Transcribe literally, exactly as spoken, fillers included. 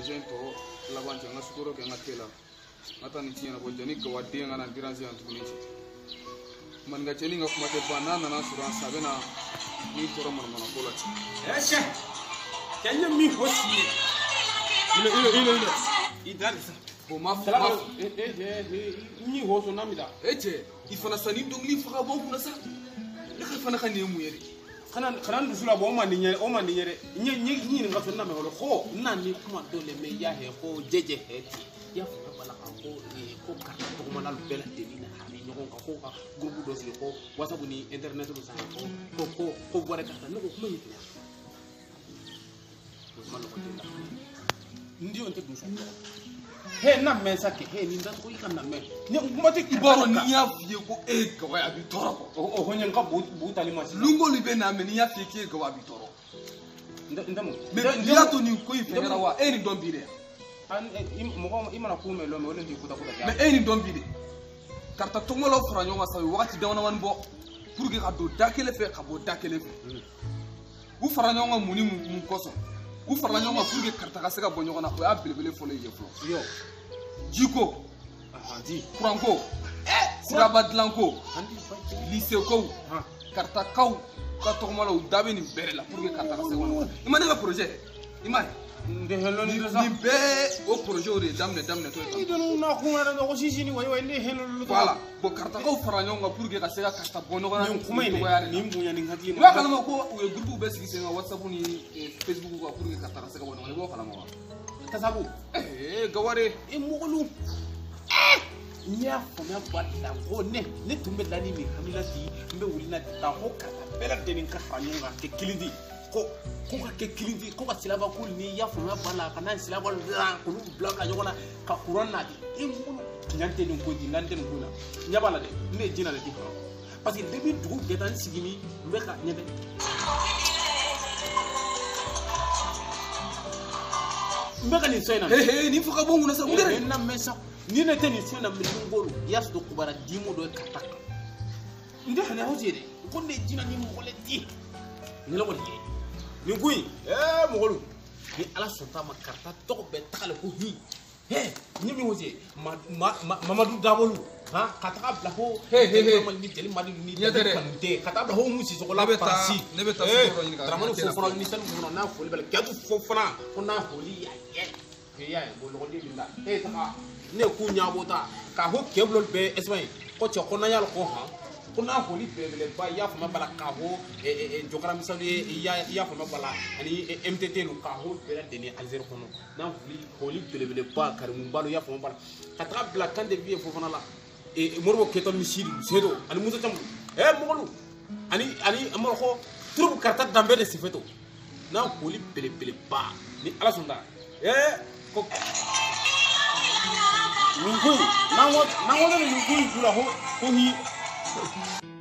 projet to laban nga sukoro ke nga tela mata ni tiena bo jani ko wadde nga na diranzi antuni man nga cheli nga kuma te banana na sura sabena ni toro man man ko lati esha kanya mi hosi ile ile ile ile idar bo ma fu eh eh eh ni hoso namida eche ifana sani dongli fa bon kuna sa le khafana khani mu yeri kana kana ndusula bo ma ninyere o ma ninyere nye nye nye nga sonna me holo ko nani kuma dole me ya he ko jeje heti ya fu bala ka ko ko karta ko ma lalu bela delina hani nyogon ka ko ka grupu do si ko whatsapp ni internet do sa ko ko ko ko bore karta no ko kuma ni ya ma lo ko tela ndio nte dusa he na mesa ke he ni ndan ko ikana me ni kuma te iboro ni ya vie ko e ko ya bi toro ko o o nyen ka bu bu tali ma si lungo libe na me ni ya fie ke ko wa bi toro ndamo me ya to ni ko ifera wa e ni don bire an mo ko imana ku me lo me wolen di kuta kuta me e ni don bire karta to mo lo fra nyoma sa wakati dawna wan bo pour que ka do dakele fe ka bo dakele fe bu fra nyoma muni mu koso bu fra nyoma pour que karta ka se ka bo nyona ko ya belebele fo le ye flo yo jiko ah di franco sirabadlanko andi lycée ko karta kaw ka to mo lo dabe ni bere la pour que karta ka se wona imane ka projet imane nde hello ni ni be o projet o de damne damne to ni do na ko ngara ngo sisi ni way way nde hello lu voilà bo karta kaw fara nyonga pour que ka se ka karta bono ko ni kuma ni ni mbunya ni ngati ni wa kala ko o groupe be sigi se whatsapp ni facebook ko pour que karta ka se ka bono ni bo kala mo tasabu eh gaware e mogolu eh nya fona balla ko ne ne tumbe dani mi hamila di mbe wulina ta ko karta bela denin ka fanyonga ke kilindi ko ko ka ke kilindi ko ka silaba ko ni ya fona balla kana silaba la ko lu blaka yona ka kurona di e mogolu nyante ni ko di nante ni kuna nyabala de ne jina de diko parce que depuis dugu getan sigini mbe ka nyebe mbeka ni soina he he ni fuka bongo na sa ngere na mesa ni ne teni soina milungolo yas do kubara dimo do kataka nde hana hojere ko ne jina ni mo le di ni lo ko di ni kuyi eh mo golu ni ala sonta ma karta to be takale ko hi he ni mi hoje mamadou dabolu ha kataka bla ho he he he ni jeli madu ni de kataka bla ho musi so ko la pasi ne beta so ro ni ka dramano fo fo ni san mo na fo le bel katu fo fana ko na holi ya ye ya bo lo di linda e ta ne ku nya bota ka ho keblo be esmay ko che ko na yal ko ha ko na holi be le ba ya fo ma bala ka ho e e jokara misali ya ya fo ma bala ani M T T lu ka ho be la deni alzer ko no na holi holi be le ba kar mu balo ya fo ma bala kataka bla kan de vie fo fana la e morbo keton misiri sedo ani muso tam e mogolu ani ani amoro ko troupe karta dambe de sifeto na holi bele bele ba ni ala sonda e ko nungui na wo na wo ni nungui jula ho ko hi